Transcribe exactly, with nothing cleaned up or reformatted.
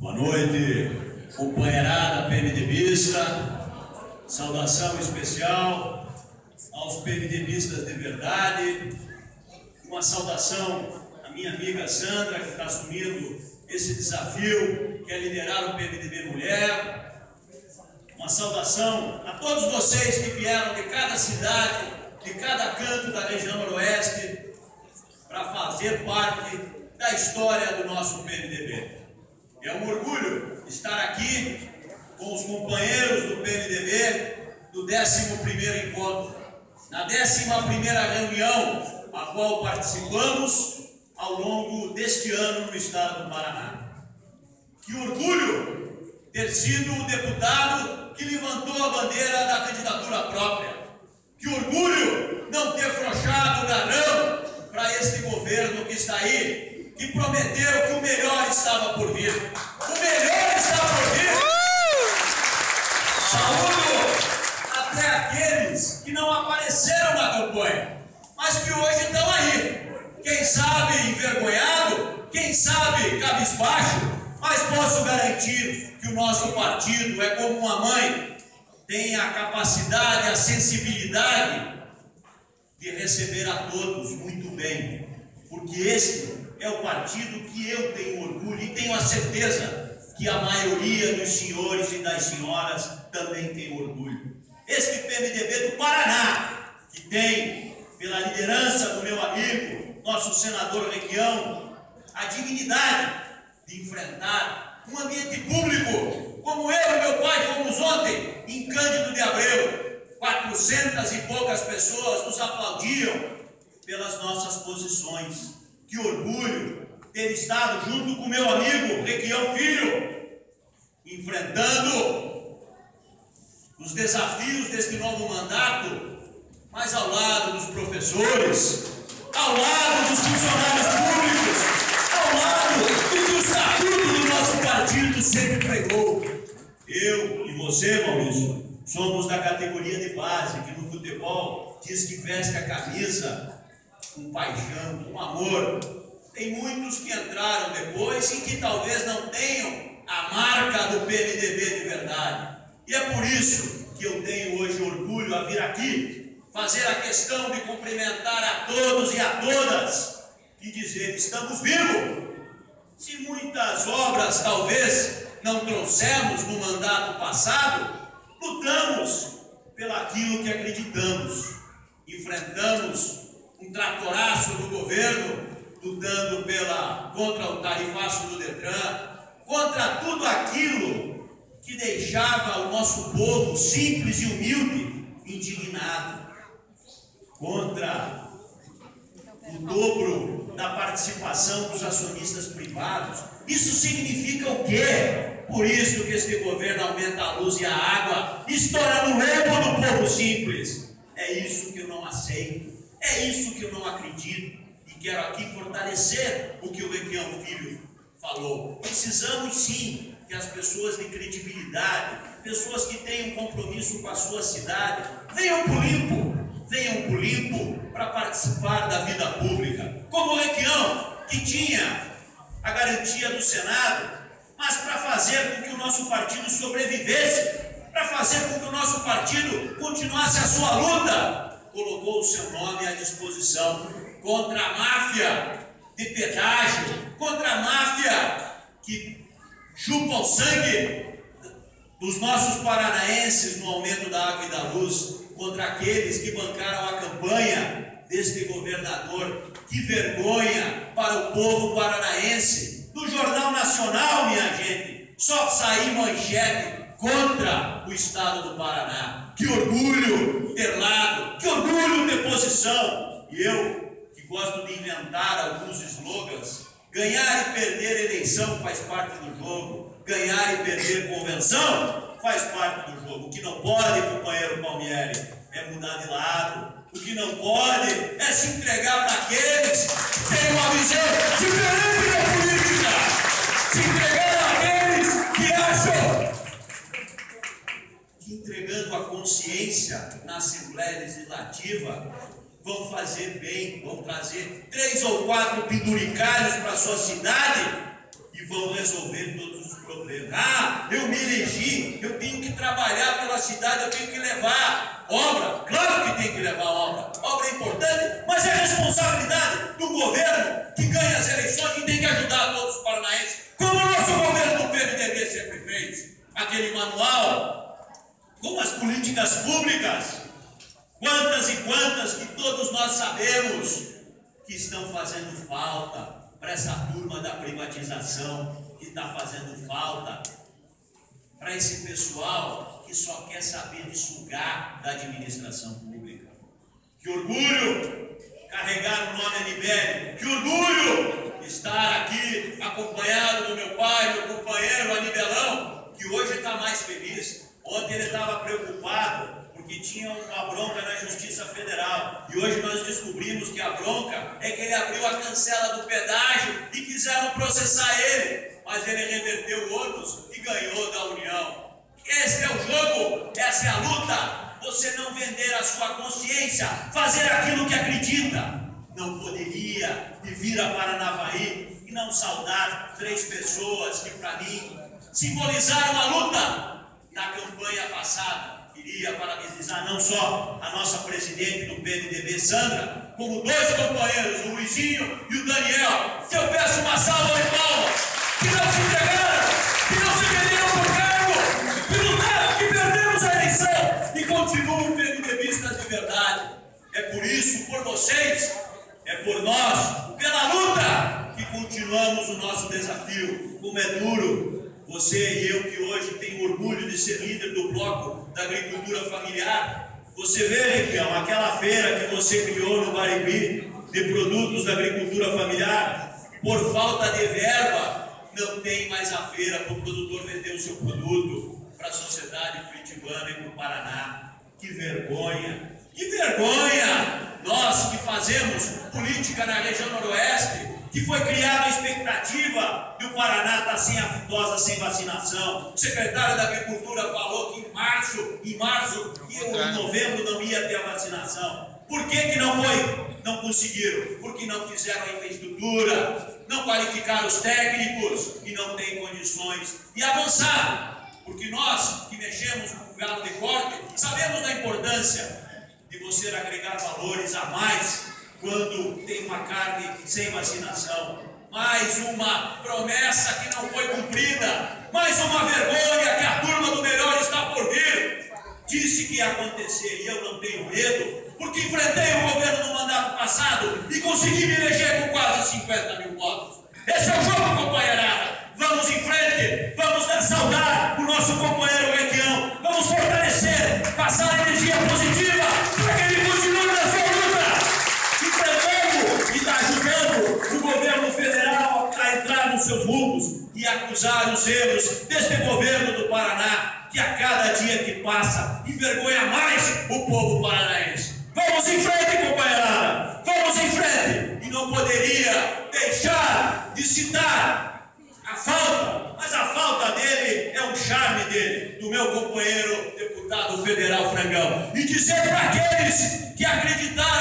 Boa noite, companheirada PMDBista. Saudação especial aos PMDBistas de verdade. Uma saudação à minha amiga Sandra, que está assumindo esse desafio, que é liderar o P M D B Mulher. Uma saudação a todos vocês que vieram de cada cidade, de cada canto da região noroeste, para fazer parte da história do nosso P M D B. É um orgulho estar aqui com os companheiros do P M D B do décimo primeiro encontro, na décima primeira reunião a qual participamos ao longo deste ano no estado do Paraná. Que orgulho ter sido o deputado que levantou a bandeira da candidatura própria. Que orgulho não ter afrouxado o garrão para este governo que está aí, que prometeu que o melhor estava por vir. O melhor está por vir. Saúdo até aqueles que não apareceram na campanha, mas que hoje estão aí. Quem sabe envergonhado, quem sabe cabisbaixo, mas posso garantir que o nosso partido é como uma mãe, tem a capacidade, a sensibilidade de receber a todos muito bem, porque este é o partido que eu tenho orgulho e tenho a certeza que a maioria dos senhores e das senhoras também tem orgulho. Este P M D B do Paraná, que tem, pela liderança do meu amigo, nosso senador Requião, a dignidade de enfrentar um ambiente público, como eu e meu pai fomos ontem, em Cândido de Abreu. Quatrocentas e poucas pessoas nos aplaudiam pelas nossas posições. Que orgulho ter estado junto com meu amigo Requião Filho, enfrentando os desafios deste novo mandato, mas ao lado dos professores, ao lado dos funcionários públicos, ao lado do que o estatuto do nosso partido sempre pregou. Eu e você, Maurício, somos da categoria de base, que no futebol diz que veste a camisa com paixão, com amor. Tem muitos que entraram depois e que talvez não tenham a marca do P M D B de verdade. E é por isso que eu tenho hoje orgulho a vir aqui, fazer a questão de cumprimentar a todos e a todas e dizer: estamos vivos. Se muitas obras talvez não trouxemos no mandato passado, lutamos pelaquilo que acreditamos, enfrentamos um tratoraço do governo, lutando pela, contra o tarifaço do Detran, contra tudo aquilo que deixava o nosso povo simples e humilde indignado, contra o dobro da participação dos acionistas privados. Isso significa o quê? Por isso que este governo aumenta a luz e a água, estoura no lembo do povo simples. É isso que eu não aceito, é isso que eu não acredito. Quero aqui fortalecer o que o Requião Filho falou. Precisamos sim que as pessoas de credibilidade, pessoas que tenham compromisso com a sua cidade, venham por limpo, venham por limpo para participar da vida pública. Como o Requião, que tinha a garantia do Senado, mas para fazer com que o nosso partido sobrevivesse, para fazer com que o nosso partido continuasse a sua luta, colocou o seu nome à disposição contra a máfia de pedágio, contra a máfia que chupa o sangue dos nossos paranaenses no aumento da água e da luz, contra aqueles que bancaram a campanha deste governador. Que vergonha para o povo paranaense. No Jornal Nacional, minha gente, só sair manchete contra o estado do Paraná. Que orgulho ter lado, que orgulho ter posição. E eu, gosto de inventar alguns slogans: ganhar e perder eleição faz parte do jogo, ganhar e perder convenção faz parte do jogo. O que não pode, companheiro Palmieri, é mudar de lado. O que não pode é se entregar para aqueles que têm uma visão diferente da política, se entregar àqueles que acham que entregando a consciência na Assembleia Legislativa vão fazer bem, vão trazer três ou quatro penduricalhos para a sua cidade, e que vão resolver todos os problemas. Ah, eu me elegi, eu tenho que trabalhar pela cidade, eu tenho que levar obra. Claro que tem que levar obra. Obra é importante, mas é responsabilidade do governo que ganha as eleições e tem que ajudar todos os paranaenses, como o nosso governo do P M D B sempre fez. Aquele manual, como as políticas públicas, quantas e quantas que todos nós sabemos que estão fazendo falta para essa turma da privatização, que está fazendo falta para esse pessoal que só quer saber de sugar da administração pública. Que orgulho carregar o nome Anibele, que orgulho estar aqui acompanhado do meu pai, meu companheiro Anibelão, que hoje está mais feliz. Ontem ele estava preocupado porque tinha uma bronca na Justiça Federal. E hoje nós descobrimos que a bronca é que ele abriu a cancela do pedágio e quiseram processar ele. Mas ele reverteu o ônus e ganhou da União. Esse é o jogo, essa é a luta. Você não vender a sua consciência, fazer aquilo que acredita. Não poderia vir a Paranavaí e não saudar três pessoas que para mim simbolizaram a luta na campanha passada. Queria parabenizar não só a nossa presidente do P M D B, Sandra, como dois companheiros, o Luizinho e o Daniel, que eu peço uma salva de palmas, que não se entregaram, que não se venderam por cargo, que lutaram, que perdemos a eleição e continuam PMDBistas de verdade. É por isso, por vocês, é por nós, pela luta, que continuamos o nosso desafio. Como é duro, você e eu que hoje tenho orgulho de ser líder do bloco da agricultura familiar. Você vê, Requião, aquela feira que você criou no Barigui de produtos da agricultura familiar, por falta de verba, não tem mais a feira para o produtor vender o seu produto para a sociedade curitibana e para o Paraná. Que vergonha! Que vergonha! Nós que fazemos política na região noroeste, que foi criada a expectativa de o Paraná estar sem aftosa, sem vacinação. O secretário da Agricultura falou que em março, em março e em novembro não ia ter a vacinação. Por que que não foi? Não conseguiram. Porque não fizeram a infraestrutura, não qualificaram os técnicos e não têm condições de avançar. Porque nós que mexemos com o gado de corte, sabemos da importância de você agregar valores a mais quando tem uma carne sem vacinação. Mais uma promessa que não foi cumprida, mais uma vergonha que a turma do melhor está por vir. Disse que ia acontecer e eu não tenho medo, porque enfrentei o governo no mandato passado e consegui me eleger com quase cinquenta mil votos. Esse é o jogo, companheirada. Vamos em frente, vamos saudar o nosso companheiro Requião, vamos fortalecer, passar energia positiva para que ele continue na sua luta, enfrentando e está ajudando o governo federal a entrar nos seus rumos e acusar os erros deste governo do Paraná, que a cada dia que passa envergonha mais o povo paranaense. Vamos em frente, companheirada, vamos em frente. E não poderia deixar de citar a falta, mas a falta dele é um charme dele, do meu companheiro deputado federal Frangão. E dizer para aqueles que acreditaram